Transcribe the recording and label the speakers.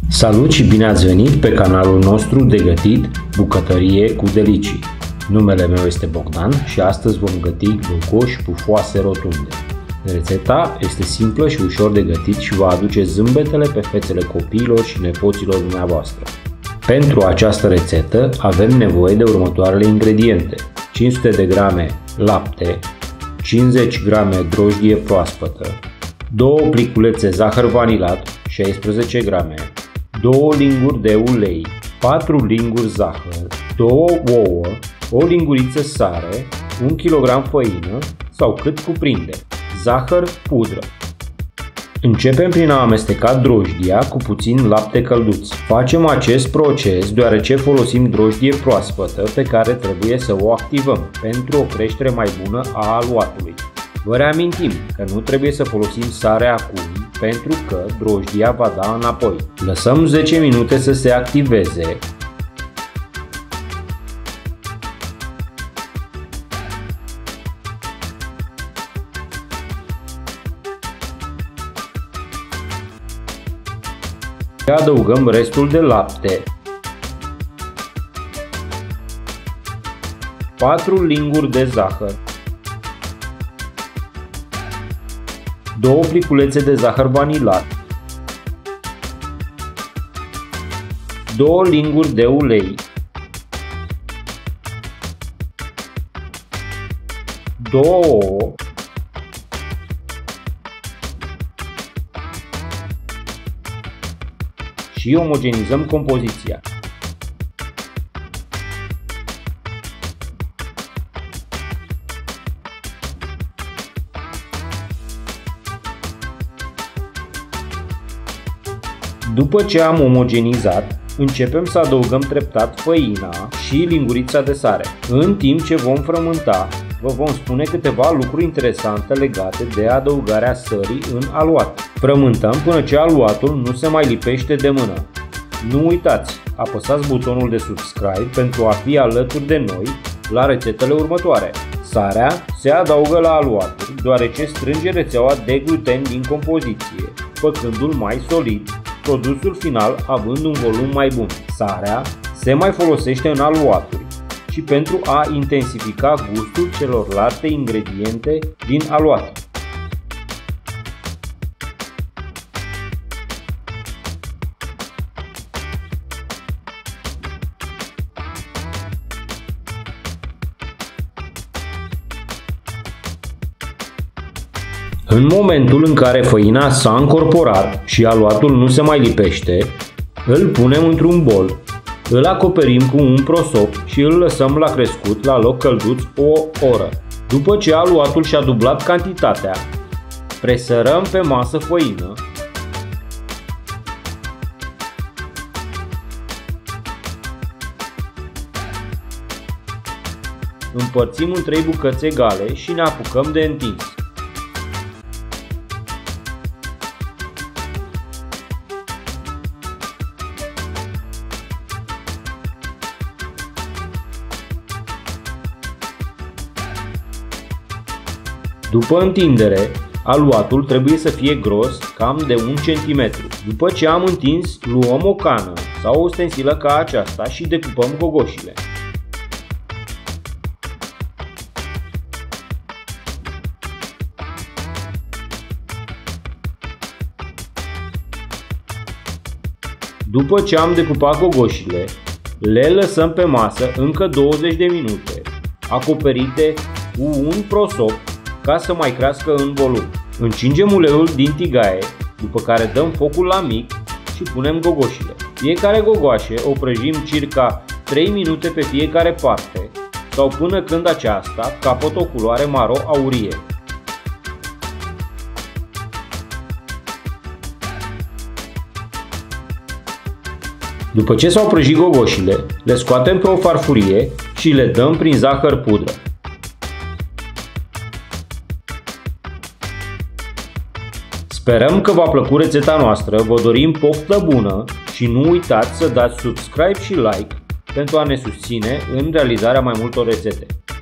Speaker 1: Salut și bine ați venit pe canalul nostru de gătit bucătărie cu delicii. Numele meu este Bogdan și astăzi vom găti gogoși pufoase rotunde. Rețeta este simplă și ușor de gătit și va aduce zâmbetele pe fețele copiilor și nepoților dumneavoastră. Pentru această rețetă avem nevoie de următoarele ingrediente: 500 de grame lapte, 50 grame drojdie proaspătă, 2 pliculețe zahăr vanilat, 16 grame, 2 linguri de ulei, 4 linguri zahăr, 2 ouă, o linguriță sare, 1 kg făină sau cât cuprinde, zahăr pudră. Începem prin a amesteca drojdia cu puțin lapte călduț. Facem acest proces deoarece folosim drojdie proaspătă pe care trebuie să o activăm pentru o creștere mai bună a aluatului. Vă reamintim că nu trebuie să folosim sare acum pentru că drojdia va da înapoi. Lăsăm 10 minute să se activeze. Adăugăm restul de lapte, 4 linguri de zahăr, 2 pliculețe de zahăr vanilat, 2 linguri de ulei, 2 ouă, și omogenizăm compoziția. După ce am omogenizat, începem să adăugăm treptat făina și lingurița de sare. În timp ce vom frământa, vă vom spune câteva lucruri interesante legate de adăugarea sării în aluat. Frământăm până ce aluatul nu se mai lipește de mână. Nu uitați, apăsați butonul de subscribe pentru a fi alături de noi la rețetele următoare. Sarea se adaugă la aluatul deoarece strânge rețeaua de gluten din compoziție, făcându-l mai solid, produsul final având un volum mai bun. Sarea se mai folosește în aluaturi și pentru a intensifica gustul celorlalte ingrediente din aluat. În momentul în care făina s-a încorporat și aluatul nu se mai lipește, îl punem într-un bol, îl acoperim cu un prosop și îl lăsăm la crescut la loc călduț o oră. După ce aluatul și-a dublat cantitatea, presărăm pe masă făină, împărțim în 3 bucăți egale și ne apucăm de întins. După întindere, aluatul trebuie să fie gros cam de 1 cm. După ce am întins, luăm o cană sau o stensilă ca aceasta și decupăm gogoșile. După ce am decupat gogoșile, le lăsăm pe masă încă 20 de minute, acoperite cu un prosop ca să mai crească în volum. Încingem uleiul din tigaie, după care dăm focul la mic și punem gogoșile. Fiecare gogoașă o prăjim circa 3 minute pe fiecare parte sau până când aceasta capătă o culoare maro-aurie. După ce s-au prăjit gogoșile, le scoatem pe o farfurie și le dăm prin zahăr pudră. Sperăm că v-a plăcut rețeta noastră, vă dorim poftă bună și nu uitați să dați subscribe și like pentru a ne susține în realizarea mai multor rețete.